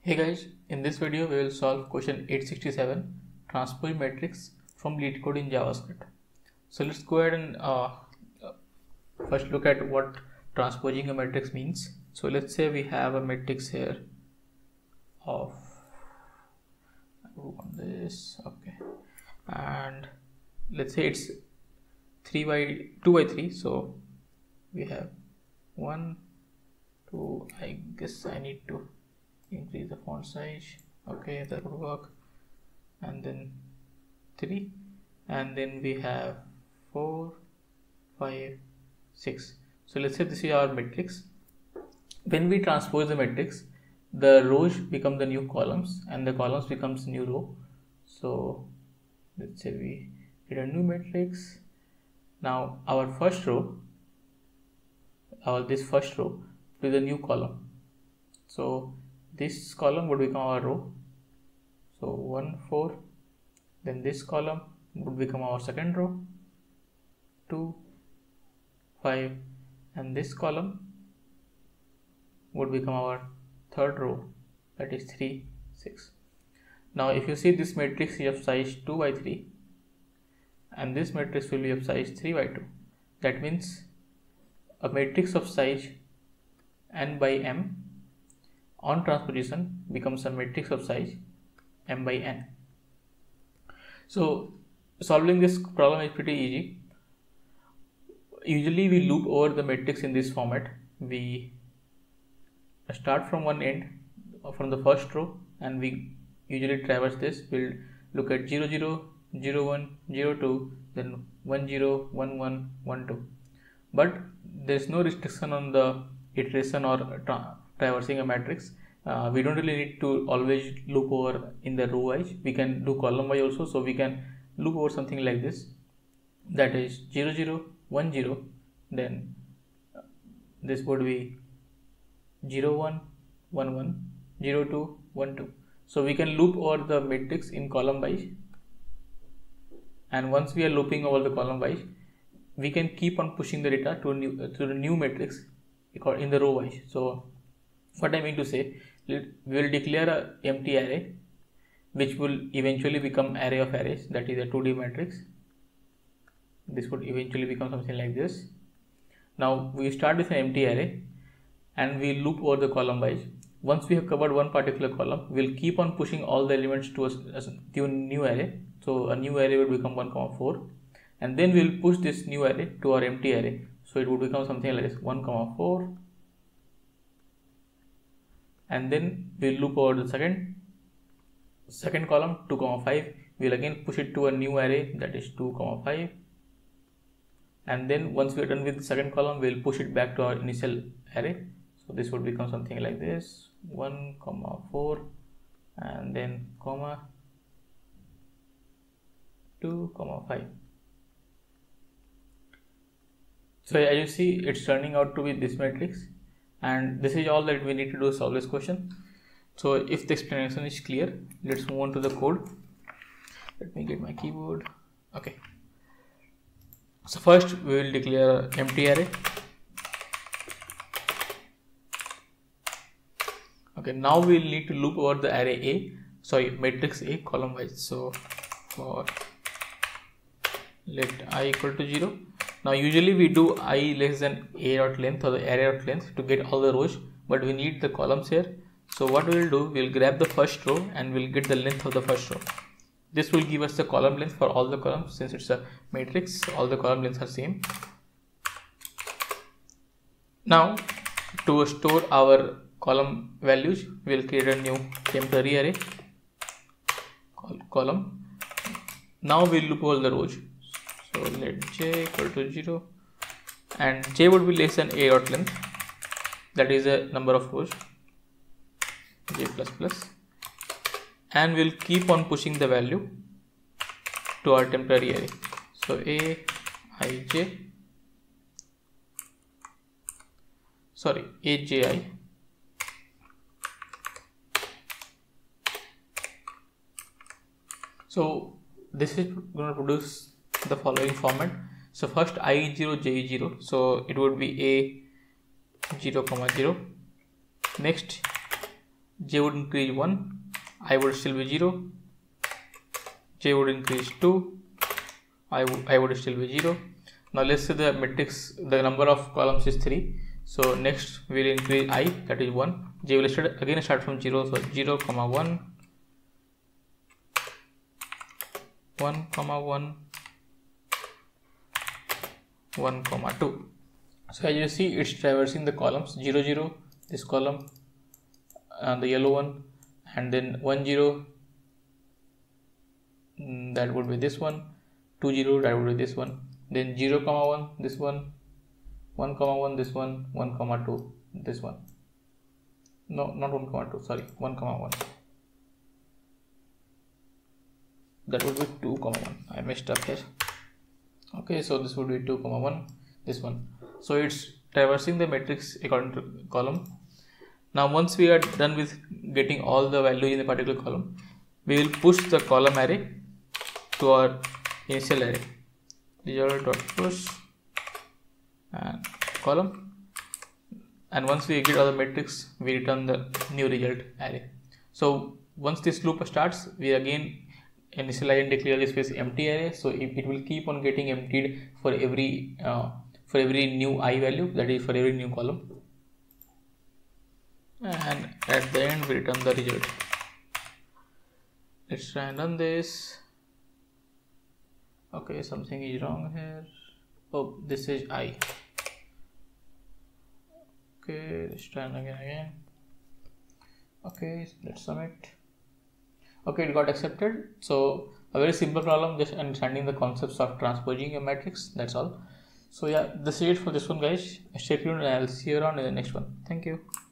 Hey guys, in this video we will solve question 867 transpose matrix from LeetCode in JavaScript. So let's go ahead and first look at what transposing a matrix means. So let's say we have a matrix here of this, okay, and let's say it's 2 by 3. So we have 1, 2. I guess I need to increase the font size. Okay, that would work. And then 3, and then we have 4, 5, 6. So let's say this is our matrix. When we transpose the matrix, the rows become the new columns and the columns becomes new row. So let's say we get a new matrix. Now our first row, this first row to the new column. So this column would become our row. So 1, 4. Then this column would become our second row. 2, 5, and this column would become our third row, that is 3, 6. Now if you see, this matrix is of size 2 by 3 and this matrix will be of size 3 by 2. That means a matrix of size n by m on transposition becomes a matrix of size m by n. So solving this problem is pretty easy. Usually we loop over the matrix in this format. We start from one end, from the first row, and we usually traverse this. We'll look at 0, 0, 0, 1, 0, 2, then 1, 0, 1, 1, 1, 2. But there's no restriction on the iteration or traversing a matrix. We don't really need to always loop over in the row wise. We can do column wise also. So we can loop over something like this, that is 0, 0, 1, 0, then this would be 0, 1, 1, 1, 0, 2, 1, 2. So we can loop over the matrix in column wise, and once we are looping over the column wise, we can keep on pushing the data to the new matrix in the row wise. So what I mean to say, we will declare a empty array which will eventually become array of arrays, that is a 2D matrix. This would eventually become something like this. Now we start with an empty array and we loop over the column wise. Once we have covered one particular column, we'll keep on pushing all the elements to a new array. So a new array will become 1, 4, and then we'll push this new array to our empty array. So it would become something like this, 1, 4, and then we'll loop over the second column, 2, 5. We'll again push it to a new array, that is 2, 5, and then once we are done with the second column, we'll push it back to our initial array. So this would become something like this, 1, 4, and then comma 2, 5. So as you see, it's turning out to be this matrix, and this is all that we need to do to solve this question. So if the explanation is clear, let's move on to the code. Let me get my keyboard. Okay. So first we will declare an empty array. Okay, now we'll need to loop over the array matrix A column wise. So for let I equal to 0. Now usually we do I less than a dot length or the array dot length to get all the rows, but we need the columns here. So what we'll do, we'll grab the first row and we'll get the length of the first row. This will give us the column length for all the columns. Since it's a matrix, all the column lengths are same. Now to store our column values, we'll create a new temporary array column. Now we'll loop over the rows. So let j equal to 0, and j would be less than a dot length, that is the number of rows, j plus plus, and we'll keep on pushing the value to our temporary array. So aji. So this is going to produce the following format. So first I is 0, j is 0, so it would be a 0, 0. Next j would increase 1, I would still be 0, j would increase 2, I would still be 0. Now let's say the matrix, the number of columns is 3. So next we will increase I, that is 1. J will start from 0. So 0, 1, 1, 1, 1, 2. So as you see, it's traversing the columns 0, 0, this column, the yellow one, and then 1, 0, that would be this one, 2, 0, that would be this one, then 0, 1, this one, 1, 1, this one, 1, 2, this one. No, not 1, 2, sorry, 1, 1. That would be 2, 1. I messed up here. Okay, so this would be 2, 1, this one. So it's traversing the matrix according to column. Now once we are done with getting all the values in a particular column, we will push the column array to our initial array. Result.push and column, and once we get all the matrix, we return the new result array. So once this loop starts, we again initialize and declare this space empty array. So it will keep on getting emptied for every new I value, that is for every new column, and at the end we return the result. Let's try and run this. Okay, something is wrong here. Oh, this is I. Okay, let's try and again. Okay, let's submit. Okay, it got accepted. So a very simple problem, just understanding the concepts of transposing a matrix, that's all. So yeah, this is it for this one, guys. Stay tuned and I'll see you around in the next one. Thank you.